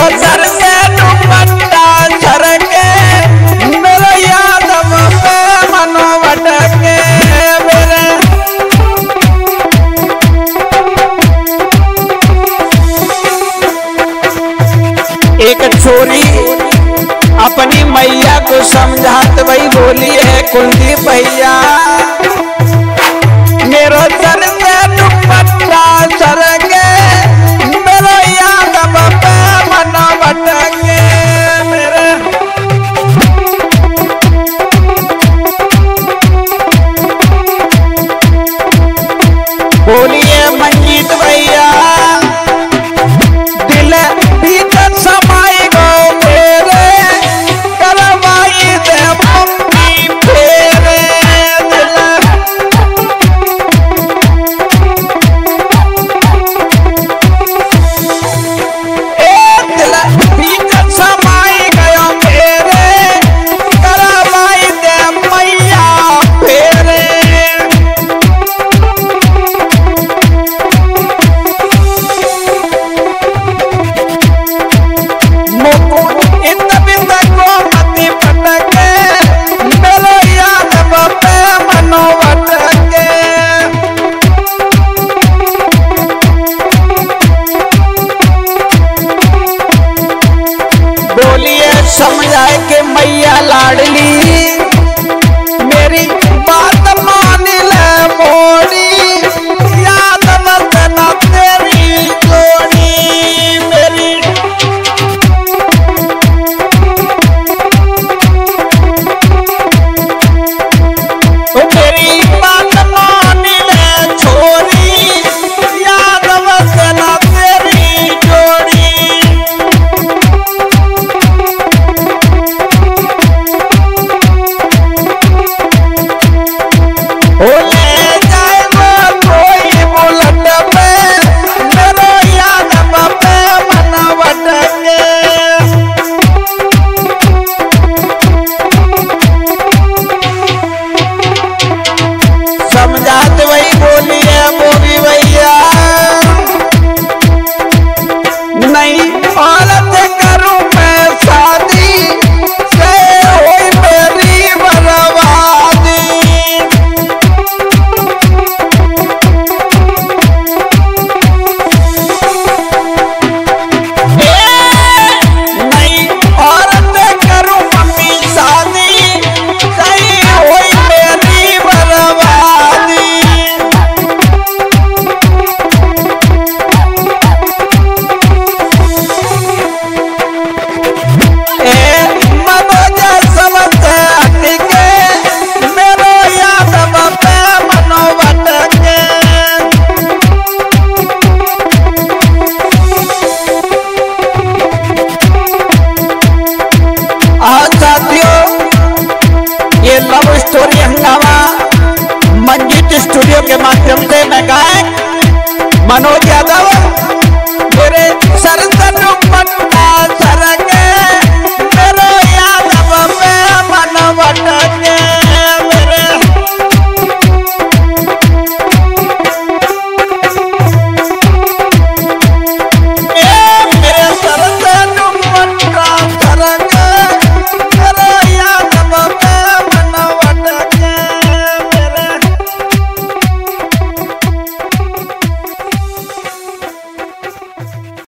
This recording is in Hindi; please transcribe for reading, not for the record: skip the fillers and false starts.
सर से दुपट्टा झरके मेरे यादव पे मनो भटके मेरे। एक छोरी अपनी मैया को समझात वही बोली है कुलदीप भैया मेरो सर से दुपट्टा झरके मेरे यादव पे मनो भटके मेरे। बोलिए मंजीत भैया दिल भीतर समाई गो मेरे करवाई दे मम्मी फेरे दिल। दिल भीतर समाई गयो मेरे करवाई दे मैया फेरे। बोलिए समझाए के मैया लाडली